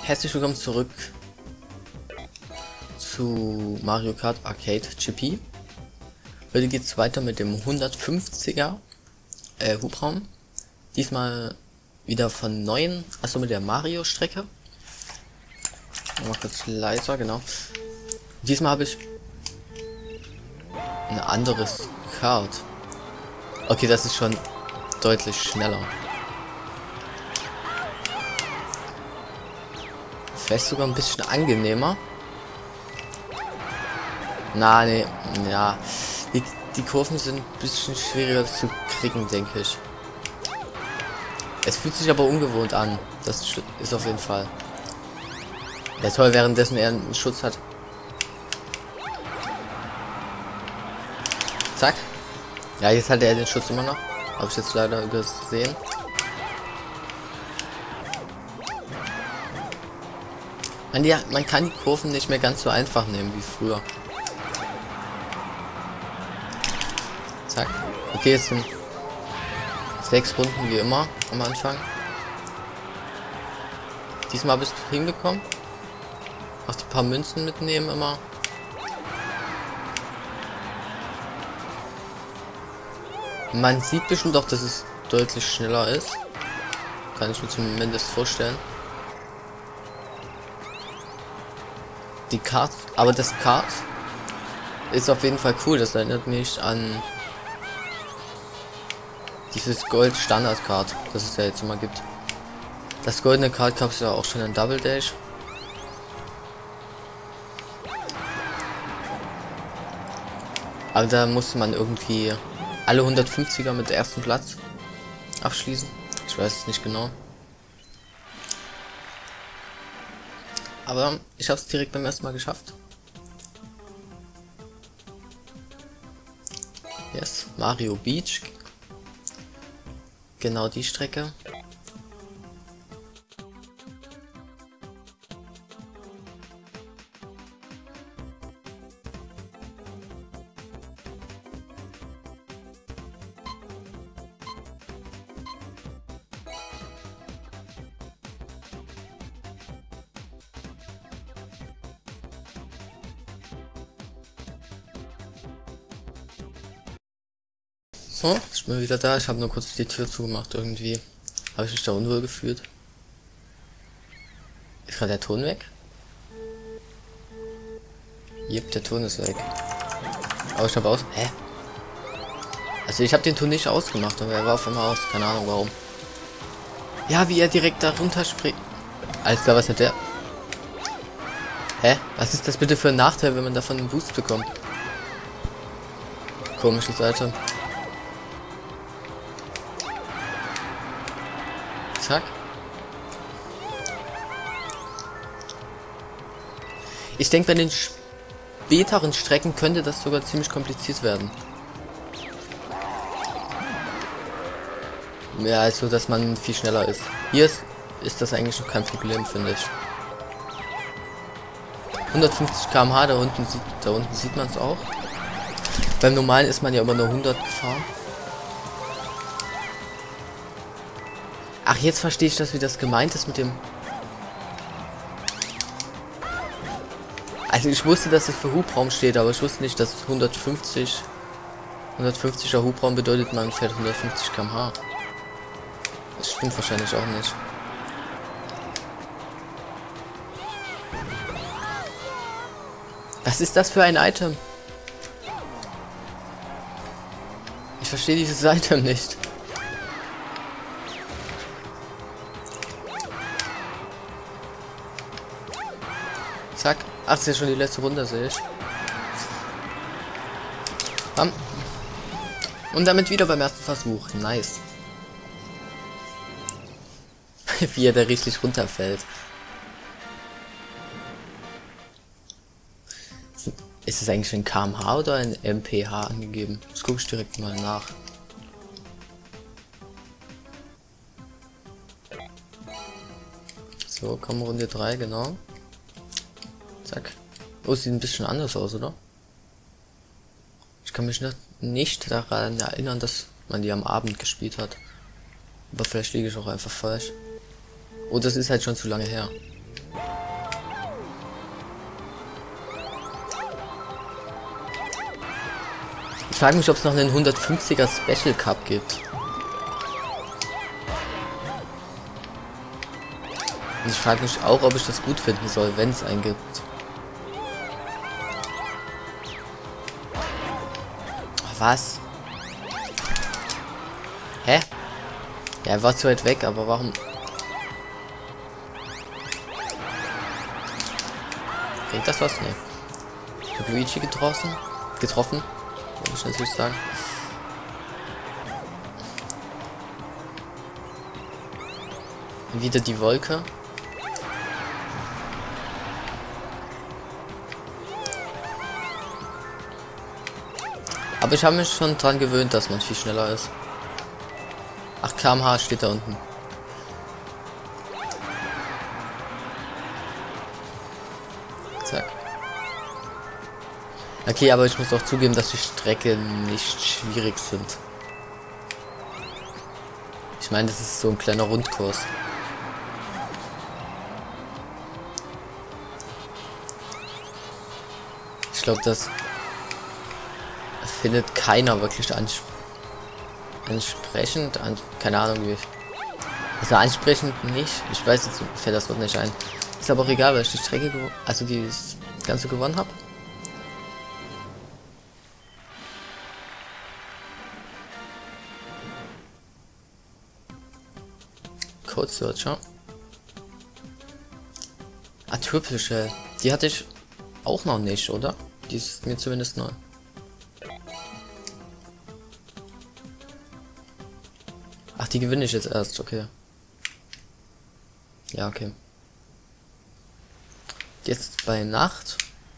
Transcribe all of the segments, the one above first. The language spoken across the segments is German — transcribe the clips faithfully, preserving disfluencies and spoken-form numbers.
Herzlich willkommen zurück zu Mario Kart Arcade G P. Heute geht es weiter mit dem hundertfünfziger äh, Hubraum. Diesmal wieder von neuen, also mit der Mario Strecke. Mal kurz leiser, genau. Diesmal habe ich ein anderes Kart. Okay, das ist schon deutlich schneller. Vielleicht sogar ein bisschen angenehmer. Na, nee, ja. Die, die Kurven sind ein bisschen schwieriger zu kriegen, denke ich. Es fühlt sich aber ungewohnt an. Das ist auf jeden Fall. Ja, toll, währenddessen er einen Schutz hat. Zack. Ja, jetzt hat er den Schutz immer noch. Habe ich jetzt leider übersehen. Man, ja, man kann die Kurven nicht mehr ganz so einfach nehmen wie früher. Zack. Okay, es sind sechs Runden wie immer am Anfang. Diesmal habe ich es hinbekommen. Auch die paar Münzen mitnehmen immer. Man sieht bestimmt doch, dass es deutlich schneller ist. Kann ich mir zumindest vorstellen. Die Kart, aber das Kart ist auf jeden Fall cool. Das erinnert mich an dieses Gold Standard Kart, das es ja jetzt immer gibt. Das goldene Kart gab es ja auch schon in Double Dash. Aber da musste man irgendwie alle hundertfünfziger mit ersten Platz abschließen. Ich weiß es nicht genau. Aber ich habe es direkt beim ersten Mal geschafft. Yes, Mario Beach. Genau die Strecke. So, ich bin wieder da. Ich habe nur kurz die Tür zugemacht. Irgendwie habe ich mich da unwohl gefühlt. Ist gerade der Ton weg? Jep, der Ton ist weg. Aber ich habe aus... Hä? Also ich habe den Ton nicht ausgemacht, aber er war auf einmal aus. Keine Ahnung warum. Ja, wie er direkt da runter springt. Alles klar, was hat der? Hä? Was ist das bitte für ein Nachteil, wenn man davon einen Boost bekommt? Komische Seite. Zack. Ich denke, bei den späteren Strecken könnte das sogar ziemlich kompliziert werden. Ja, also, dass man viel schneller ist. Hier ist, ist das eigentlich noch kein Problem, finde ich. hundertfünfzig Kilometer pro Stunde, da unten sieht, da unten sieht man es auch. Beim normalen ist man ja immer nur hundert gefahren. Ach, jetzt verstehe ich das, wie das gemeint ist mit dem... Also ich wusste, dass es für Hubraum steht, aber ich wusste nicht, dass hundertfünfzig... hundertfünfziger Hubraum bedeutet, man fährt hundertfünfzig Kilometer pro Stunde. Das stimmt wahrscheinlich auch nicht. Was ist das für ein Item? Ich verstehe dieses Item nicht. Zack. Ach, das ist ja schon die letzte Runde, sehe ich. Bam. Und damit wieder beim ersten Versuch. Nice. Wie er da richtig runterfällt. Ist es eigentlich ein Kilometer pro Stunde oder ein M P H angegeben? Das gucke ich direkt mal nach. So, kommen Runde drei, genau. Zack. Oh, sieht ein bisschen anders aus, oder? Ich kann mich nicht, nicht daran erinnern, dass man die am Abend gespielt hat. Aber vielleicht liege ich auch einfach falsch. Oh, das ist halt schon zu lange her. frage mich, ob es noch einen hundertfünfziger Special Cup gibt. Und ich frage mich auch, ob ich das gut finden soll, wenn es einen gibt. Was? Hä? Ja, er war zu weit weg, aber warum? Bringt das was? Ne. Ich hab Luigi getroffen. Getroffen. Muss ich natürlich sagen. Wieder die Wolke. Aber ich habe mich schon dran gewöhnt, dass man viel schneller ist. acht Kilometer pro Stunde steht da unten. Zack. Okay, aber ich muss auch zugeben, dass die Strecke nicht schwierig sind. Ich meine, das ist so ein kleiner Rundkurs. Ich glaube, das findet keiner wirklich ans ansprechend. An keine Ahnung, wie ich. Also ansprechend nicht. Ich weiß jetzt, fällt das Wort nicht ein. Ist aber auch egal, weil ich die Strecke, also die das Ganze gewonnen habe. Code Searcher. Ah, Triple Shell. Die hatte ich auch noch nicht, oder? Die ist mir zumindest neu. Ach, die gewinne ich jetzt erst, okay. Ja, okay. Jetzt bei Nacht.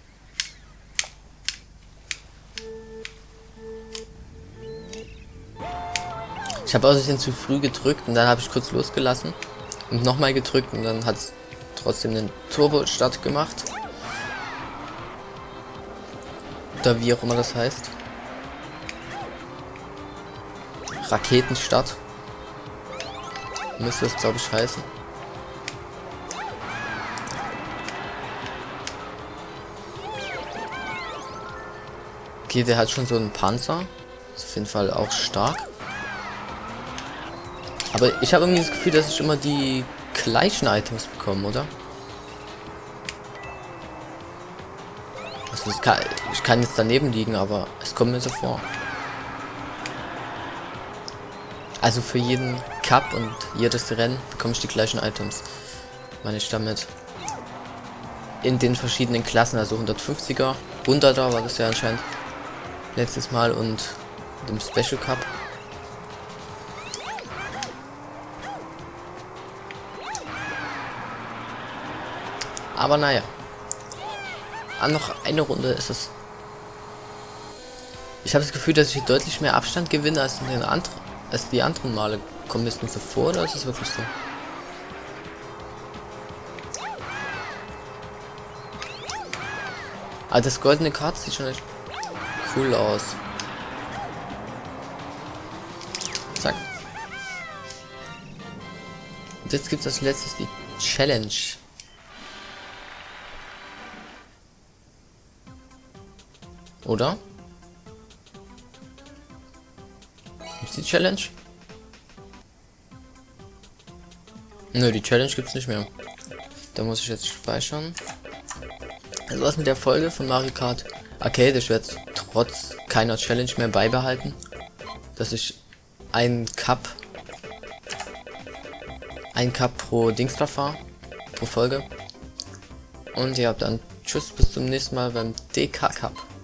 Ich habe außerdem zu früh gedrückt und dann habe ich kurz losgelassen und nochmal gedrückt und dann hat es trotzdem einen Turbo-Start gemacht. Oder wie auch immer das heißt. Raketenstart. Müsste es, glaube ich, heißen. Okay, der hat schon so einen Panzer. Ist auf jeden Fall auch stark. Aber ich habe irgendwie das Gefühl, dass ich immer die gleichen Items bekomme, oder? Also das kann, ich kann jetzt daneben liegen, aber es kommt mir so vor. Also für jeden Cup und jedes Rennen bekomme ich die gleichen Items. Meine ich damit. In den verschiedenen Klassen, also hundertfünfziger, hunderter war das ja anscheinend letztes Mal und dem Special Cup. Aber naja. An noch eine Runde ist es. Ich habe das Gefühl, dass ich hier deutlich mehr Abstand gewinne als in den anderen, als die anderen Male. Kommt es mir so vor, oder ist es wirklich so? Ah, das goldene Kart sieht schon echt cool aus. Zack. Und jetzt gibt es als letztes die Challenge. Oder? Gibt's die Challenge? Nö, die Challenge gibt's nicht mehr. Da muss ich jetzt speichern. Also was mit der Folge von Mario Kart Arcade. Ich werde trotz keiner Challenge mehr beibehalten, dass ich ein Cup ein Cup pro Dings da fahre, pro Folge. Und ja, dann tschüss, bis zum nächsten Mal beim D K Cup.